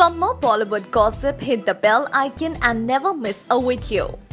For more Bollywood gossip, hit the bell icon and never miss a video.